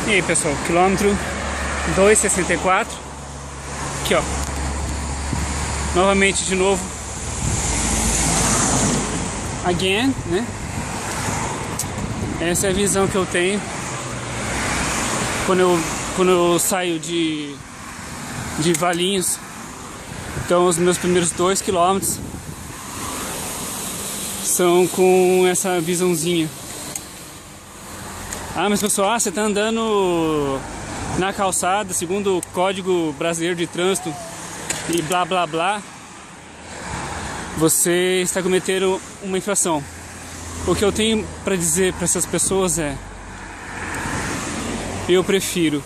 E aí, pessoal, quilômetro 2,64. Aqui, ó. Novamente, de novo. Again, né? Essa é a visão que eu tenho quando eu saio de Valinhos. Então, os meus primeiros 2 quilômetros são com essa visãozinha. Ah, mas pessoal, você tá andando na calçada segundo o Código Brasileiro de Trânsito e blá blá blá, você está cometendo uma infração. O que eu tenho para dizer para essas pessoas é: eu prefiro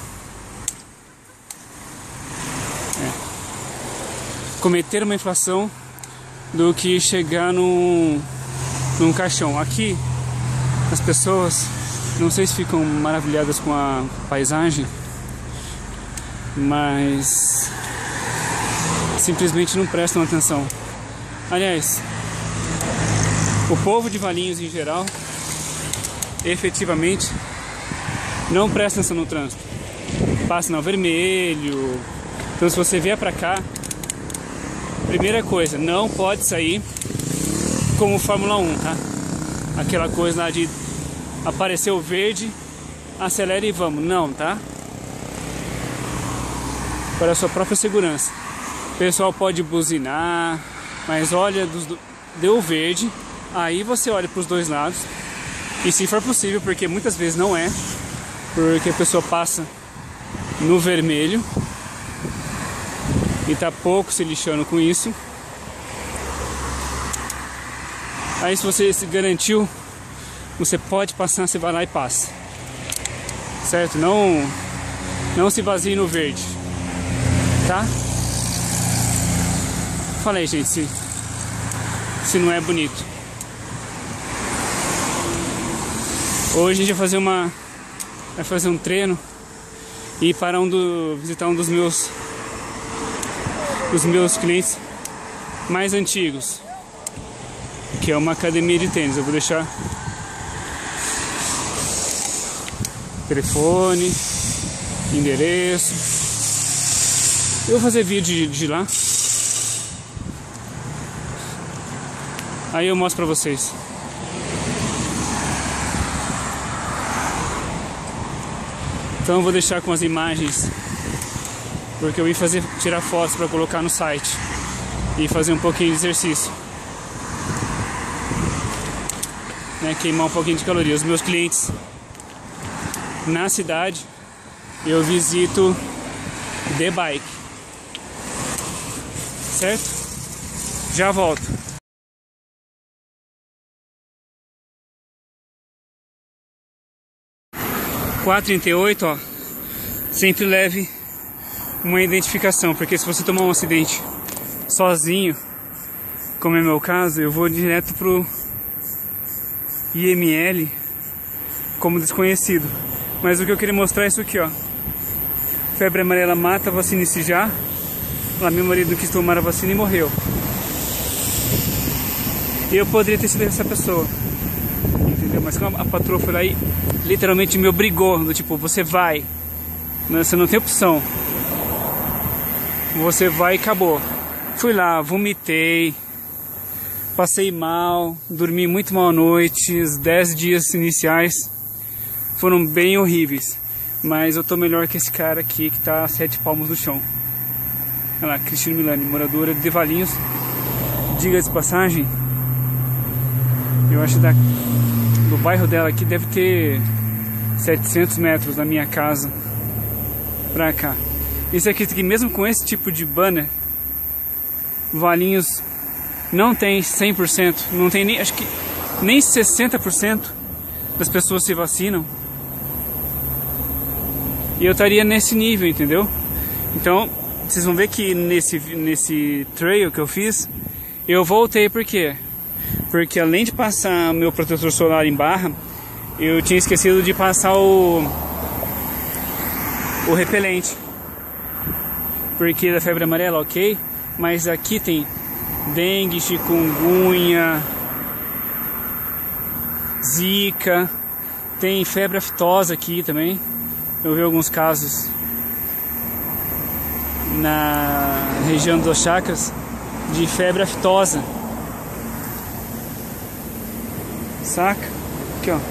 cometer uma infração do que chegar num caixão. Aqui as pessoas, não sei se ficam maravilhadas com a paisagem, mas simplesmente não prestam atenção. Aliás, o povo de Valinhos em geral, efetivamente, não presta atenção no trânsito. Passa no vermelho. Então, se você vier pra cá, primeira coisa, não pode sair como Fórmula 1, tá? Aquela coisa lá de apareceu o verde, acelera e vamos. Não, tá? Para a sua própria segurança. O pessoal pode buzinar, mas olha, deu o verde, aí você olha para os dois lados. E se for possível, porque muitas vezes não é, porque a pessoa passa no vermelho e tá pouco se lixando com isso. Aí, se você se garantiu, você pode passar, você vai lá e passa, certo? Não se baseie no verde, tá? Falei, gente, se não é bonito. Hoje a gente vai fazer um treino e ir para visitar um dos meus clientes mais antigos, que é uma academia de tênis. Eu vou deixar telefone, endereço. Eu vou fazer vídeo de lá. Aí eu mostro pra vocês. Então eu vou deixar com as imagens, porque eu ia tirar fotos para colocar no site e fazer um pouquinho de exercício, né? Queimar um pouquinho de caloria. Os meus clientes na cidade eu visito de bike, certo? Já volto. 4,38, ó. Sempre leve uma identificação, porque se você tomar um acidente sozinho, como é meu caso, eu vou direto pro IML como desconhecido. Mas o que eu queria mostrar é isso aqui, ó. Febre amarela mata, vacine-se já. Lá, meu marido não quis tomar a vacina e morreu. Eu poderia ter sido essa pessoa, entendeu? Mas como a patroa foi lá e literalmente me obrigou, do tipo, você vai, você não tem opção, você vai e acabou. Fui lá, vomitei, passei mal, dormi muito mal à noite. Os 10 dias iniciais foram bem horríveis, mas eu tô melhor que esse cara aqui que tá a 7 palmos do chão. Olha lá, Cristina Milani, moradora de Valinhos. Diga de passagem, eu acho do bairro dela aqui deve ter 700 metros da minha casa pra cá. Isso aqui, mesmo com esse tipo de banner, Valinhos não tem 100%, não tem nem, acho que nem 60% das pessoas se vacinam. E eu estaria nesse nível, entendeu? Então, vocês vão ver que nesse trail que eu fiz, eu voltei. Por quê? Porque além de passar meu protetor solar em barra, eu tinha esquecido de passar o repelente. Porque da febre amarela, ok, mas aqui tem dengue, chikungunya, zika, tem febre aftosa aqui também. Eu vi alguns casos na região dos chakras de febre aftosa. Saca? Aqui, ó.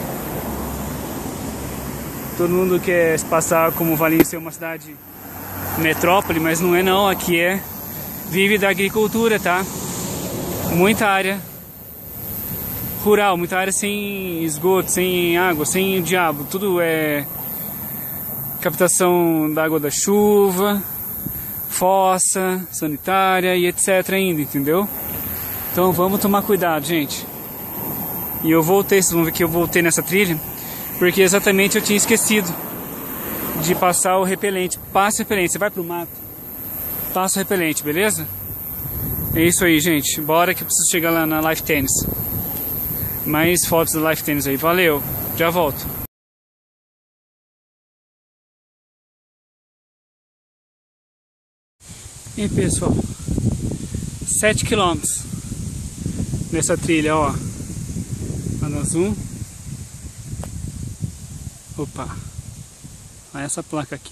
Todo mundo quer se passar como Valinhos ser uma cidade metrópole, mas não é não. Aqui vive da agricultura, tá? Muita área rural, muita área sem esgoto, sem água, sem diabo. Tudo é captação da água da chuva, fossa sanitária e etc ainda, entendeu? Então vamos tomar cuidado, gente. E eu voltei, vocês vão ver que eu voltei nessa trilha, porque exatamente eu tinha esquecido de passar o repelente. Passa o repelente, você vai pro mato, passa o repelente, beleza? É isso aí, gente. Bora que eu preciso chegar lá na Life Tennis. Mais fotos da Life Tennis aí. Valeu, já volto. E pessoal, 7 km nessa trilha, ó. Manda zoom. Opa. Olha essa placa aqui,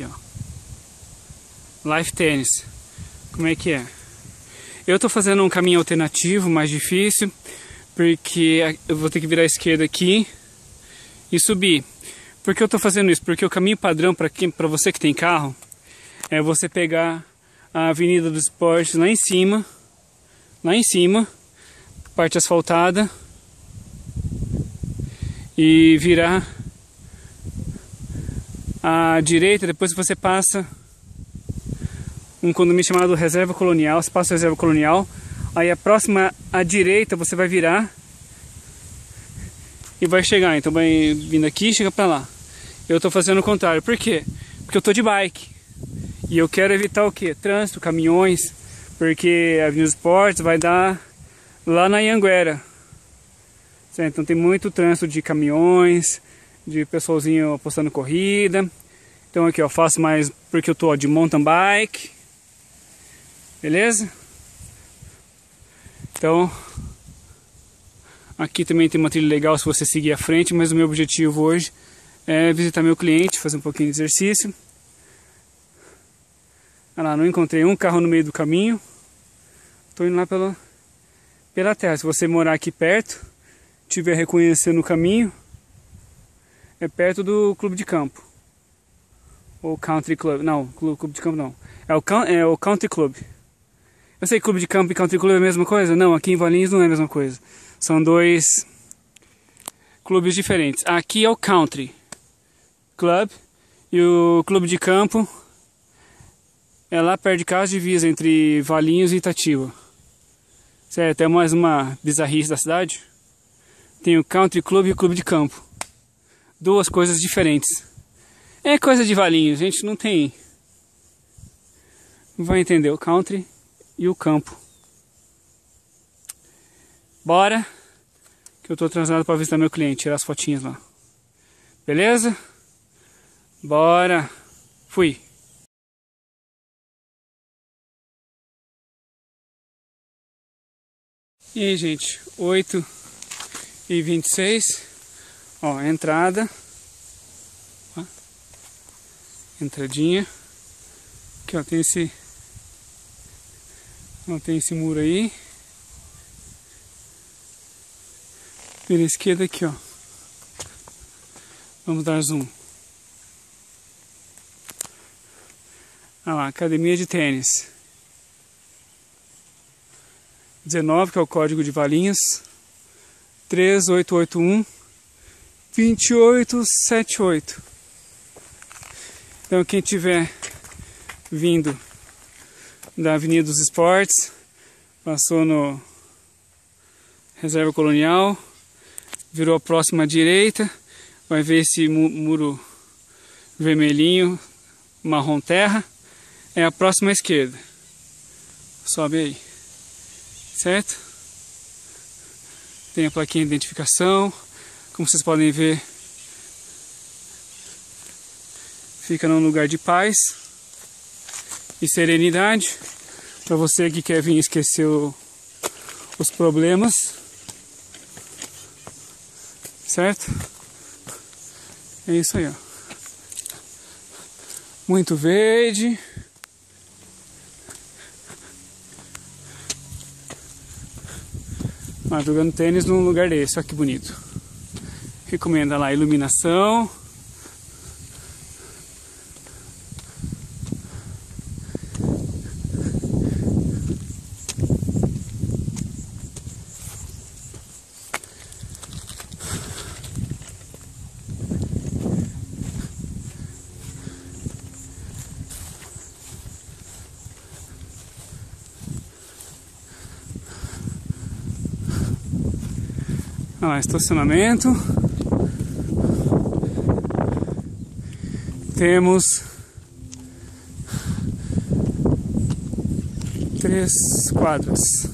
ó. Life Tennis. Como é que é? Eu tô fazendo um caminho alternativo, mais difícil, porque eu vou ter que virar à esquerda aqui e subir. Por que eu tô fazendo isso? Porque o caminho padrão para você que tem carro é você pegar a Avenida dos Esportes lá em cima, parte asfaltada, e virar à direita. Depois que você passa um condomínio chamado Reserva Colonial, você passa a Reserva Colonial, aí a próxima à direita você vai virar e vai chegar. Então vai vindo aqui e chega pra lá. Eu tô fazendo o contrário. Por quê? Porque eu tô de bike e eu quero evitar o quê? Trânsito, caminhões, porque a Avenida dos Esportes vai dar lá na Anhanguera, certo? Então tem muito trânsito de caminhões, de pessoalzinho apostando corrida. Então aqui eu faço mais porque eu tô de mountain bike. Beleza? Então, aqui também tem uma trilha legal se você seguir à frente, mas o meu objetivo hoje é visitar meu cliente, fazer um pouquinho de exercício. Olha lá, não encontrei um carro no meio do caminho. Estou indo lá pela terra. Se você morar aqui perto, tiver reconhecendo o caminho, é perto do clube de campo. Ou country club. Não, clube de campo não. É o country club. Eu sei que clube de campo e country club é a mesma coisa? Não, aqui em Valinhos não é a mesma coisa. São dois clubes diferentes. Aqui é o country club e o clube de campo é lá perto de casa, divisa entre Valinhos e Itatiba. Certo, é mais uma bizarrice da cidade. Tem o country club e o clube de campo. Duas coisas diferentes. É coisa de Valinhos, gente, não tem... Não vai entender o country e o campo. Bora, que eu tô atrasado para visitar meu cliente, tirar as fotinhas lá. Beleza? Bora. Fui. E aí, gente, 8h26. Ó, entrada. Ó, entradinha. Aqui, ó, tem esse... Ó, tem esse muro aí. Vira à esquerda aqui, ó. Vamos dar zoom. Olha lá, academia de tênis. 19, que é o código de Valinhos. 3881 2878. Então quem tiver vindo da Avenida dos Esportes, passou no Reserva Colonial, virou a próxima à direita, vai ver esse muro vermelhinho, marrom terra, é a próxima à esquerda. Sobe aí, certo? Tem a plaquinha de identificação, como vocês podem ver, fica num lugar de paz e serenidade, para você que quer vir esquecer os problemas, certo? É isso aí, ó. Muito verde. Ah, jogando tênis num lugar desse, olha que bonito. Recomenda lá a iluminação. Olha lá, estacionamento. Temos 3 quadras.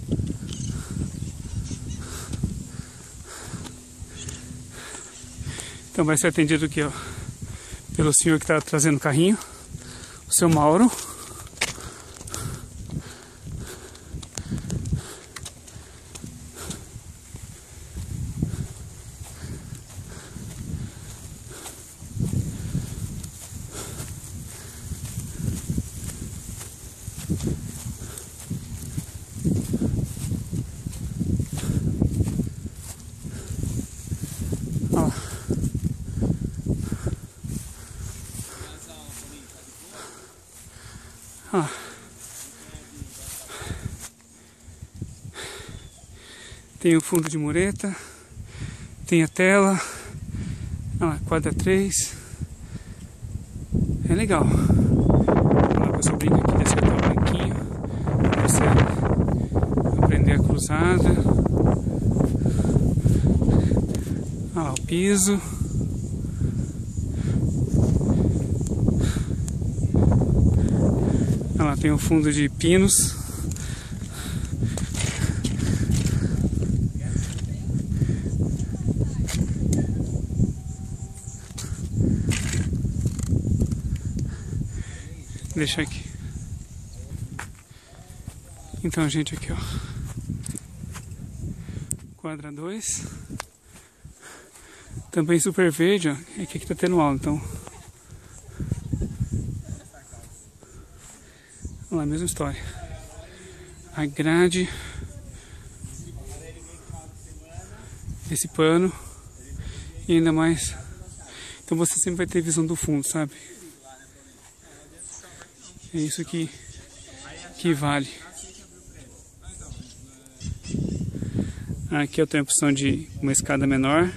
Então vai ser atendido aqui, ó, pelo senhor que está trazendo o carrinho, o seu Mauro. Ah. Tem o fundo de mureta, tem a tela, quadra 3. É legal. O pessoal brinca aqui de acertar o banquinho para você aprender a cruzada. Olha lá o piso. Olha lá, tem o fundo de pinos. Deixa aqui. Então, gente, aqui, ó. Quadra 2. Também super verde, ó. É que aqui tá tendo aula, então. Olha lá, a mesma história. A grade. Esse pano. E ainda mais. Então você sempre vai ter visão do fundo, sabe? É isso que vale. Aqui eu tenho a opção de uma escada menor,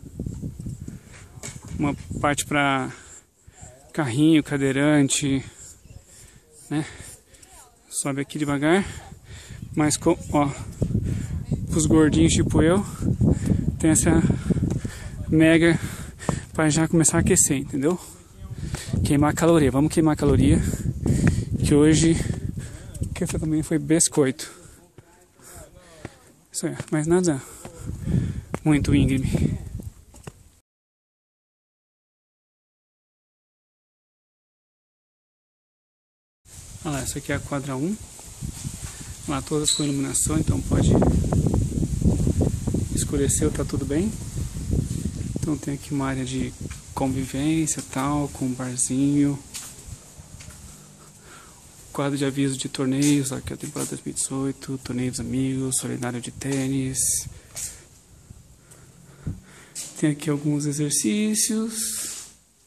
uma parte para carrinho, cadeirante, né? Sobe aqui devagar, mas com, ó, os gordinhos tipo eu, tem essa mega para já começar a aquecer, entendeu? Queimar caloria, vamos queimar caloria. Que hoje o café também foi biscoito. Isso é, mas nada muito íngreme. Olha lá, essa aqui é a quadra 1. Lá todas com iluminação, então pode escurecer, tá tudo bem. Então tem aqui uma área de convivência tal, com um barzinho. Quadro de aviso de torneios, aqui é a temporada 2018, torneios amigos, solidário de tênis. Tem aqui alguns exercícios.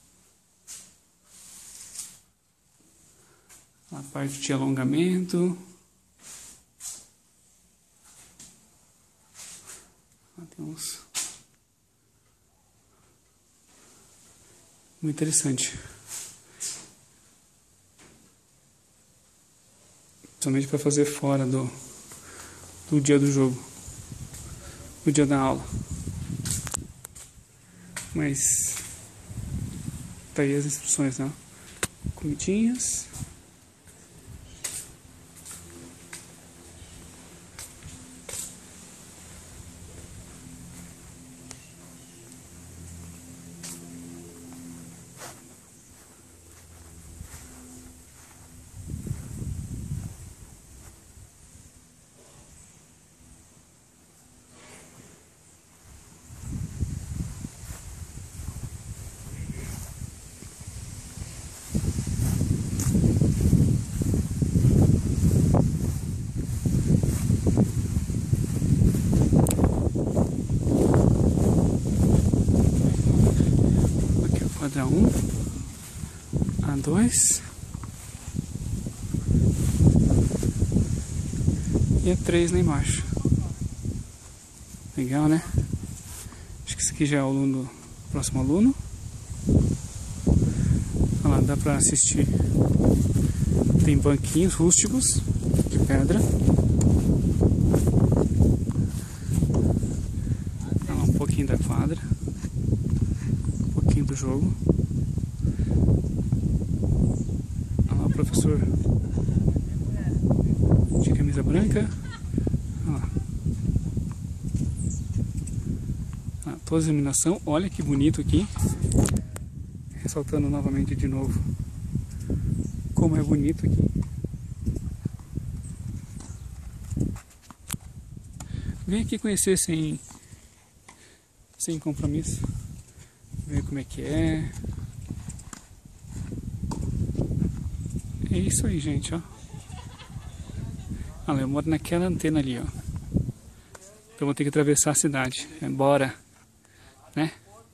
A parte de alongamento. Tem uns... Muito interessante. Somente para fazer fora do dia do jogo, do dia da aula. Mas tá aí as instruções, né? Comidinhas. Quadra 1, A2 e A3 lá embaixo. Legal, né? Acho que esse aqui já é o aluno, próximo aluno. Olha lá, dá pra assistir. Tem banquinhos rústicos de pedra. Olha lá, um pouquinho da quadra. Um pouquinho do jogo. Olha lá o professor de camisa branca. Olha lá. Toda a iluminação, olha que bonito aqui, ressaltando novamente de novo como é bonito aqui. Vem aqui conhecer sem compromisso, ver como é que é. É isso aí, gente, ó. Olha, eu moro naquela antena ali, ó. Então vou ter que atravessar a cidade. Bora, né?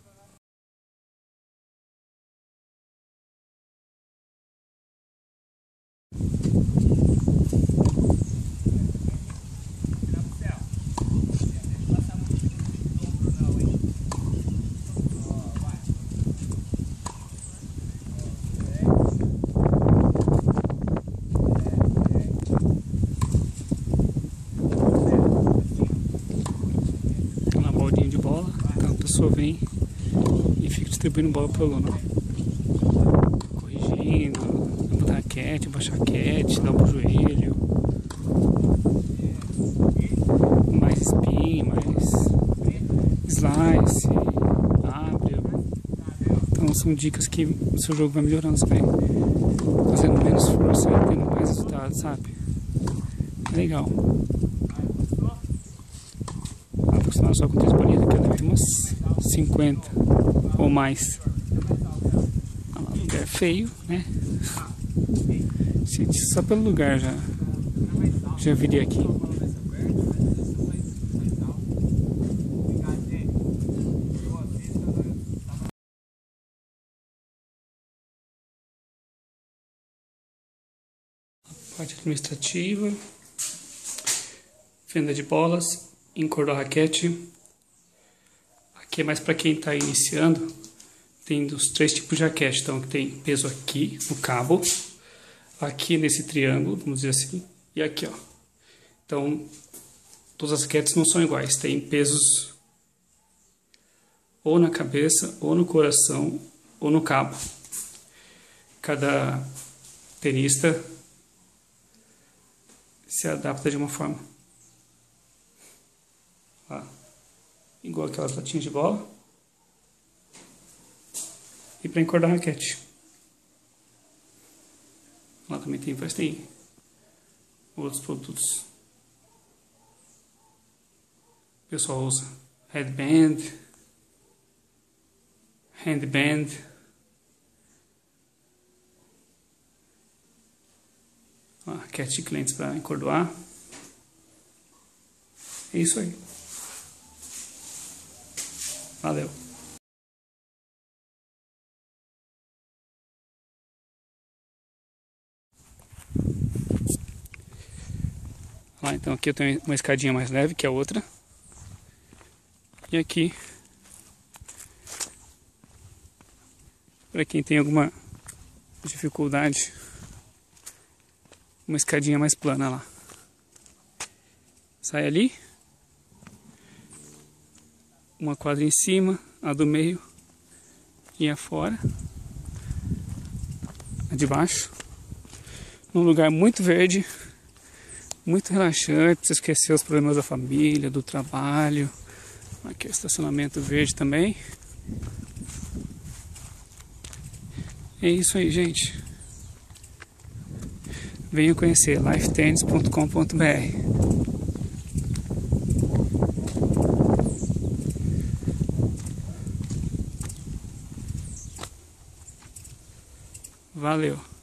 Uma bolinha de bola, então a pessoa vem e fica distribuindo bola para o aluno. Corrigindo, botar raquete, baixar raquete, dar pro joelho. Mais spin, mais slice, abre. Então são dicas que o seu jogo vai melhorando, você vai fazendo menos força e tendo mais resultado, sabe? É legal. Acostumado só com 3 bolinhas, aqui deve ter umas 50 ou mais. O lugar é feio, né? Só pelo lugar já viria aqui. Parte administrativa, venda de bolas, encordar raquete. Aqui é mais para quem está iniciando. Tem dos 3 tipos de raquete. Então tem peso aqui no cabo, aqui nesse triângulo, vamos dizer assim, e aqui, ó. Então todas as raquetes não são iguais. Tem pesos ou na cabeça, ou no coração, ou no cabo. Cada tenista se adapta de uma forma. Igual aquelas latinhas de bola. E para encordar a raquete. Lá também tem outros produtos. O pessoal usa headband, handband. Raquete de clientes para encordoar. É isso aí. Valeu. Então aqui eu tenho uma escadinha mais leve que a outra. E aqui, para quem tem alguma dificuldade, uma escadinha mais plana lá. Sai ali, uma quadra em cima, a do meio e a fora, a de baixo, num lugar muito verde, muito relaxante, para você esquecer os problemas da família, do trabalho. Aqui é o estacionamento verde também. É isso aí, gente. Venham conhecer lifetennis.com.br. Valeu!